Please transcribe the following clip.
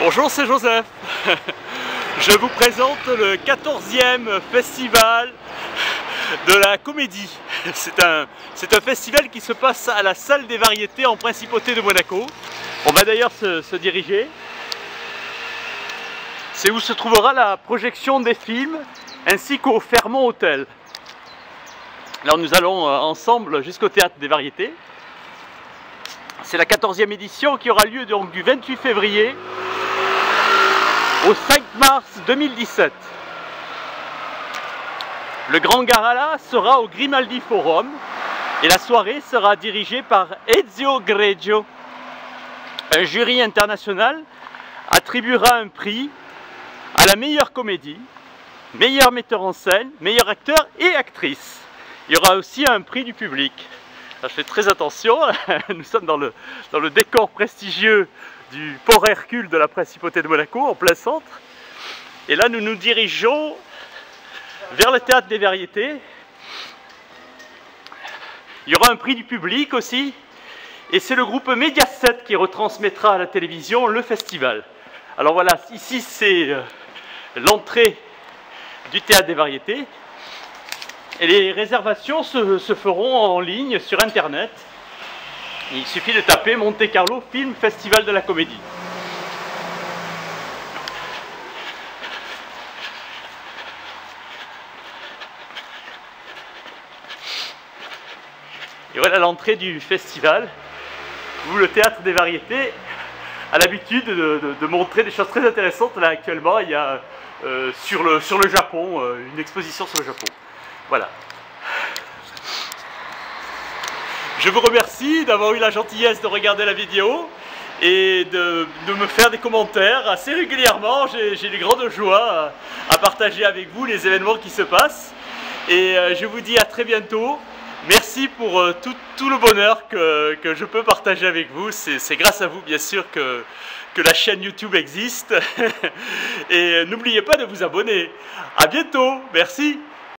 Bonjour, c'est Joseph. Je vous présente le 14e festival de la comédie. C'est un festival qui se passe à la salle des variétés en Principauté de Monaco. On va d'ailleurs se diriger. C'est où se trouvera la projection des films ainsi qu'au Fairmont Hotel. Alors nous allons ensemble jusqu'au Théâtre des Variétés. C'est la 14e édition qui aura lieu donc du 28 février au 5 mars 2017. Le grand gala sera au Grimaldi Forum et la soirée sera dirigée par Ezio Greggio. Un jury international attribuera un prix à la meilleure comédie, meilleur metteur en scène, meilleur acteur et actrice. Il y aura aussi un prix du public. Alors, je fais très attention, nous sommes dans le décor prestigieux du port Hercule de la Principauté de Monaco, en plein centre. Et là, nous nous dirigeons vers le Théâtre des Variétés. Il y aura un prix du public aussi. Et c'est le groupe Mediaset qui retransmettra à la télévision le festival. Alors voilà, ici c'est l'entrée du Théâtre des Variétés. Et les réservations se feront en ligne sur Internet. Il suffit de taper Monte Carlo Film Festival de la Comédie. Et voilà l'entrée du festival, où le Théâtre des Variétés a l'habitude de montrer des choses très intéressantes. Là actuellement, il y a sur le Japon, une exposition sur le Japon. Voilà. Je vous remercie d'avoir eu la gentillesse de regarder la vidéo et de me faire des commentaires assez régulièrement. J'ai de grandes joies à partager avec vous les événements qui se passent. Et je vous dis à très bientôt. Merci pour tout le bonheur que je peux partager avec vous. C'est grâce à vous, bien sûr, que la chaîne YouTube existe. Et n'oubliez pas de vous abonner. À bientôt. Merci.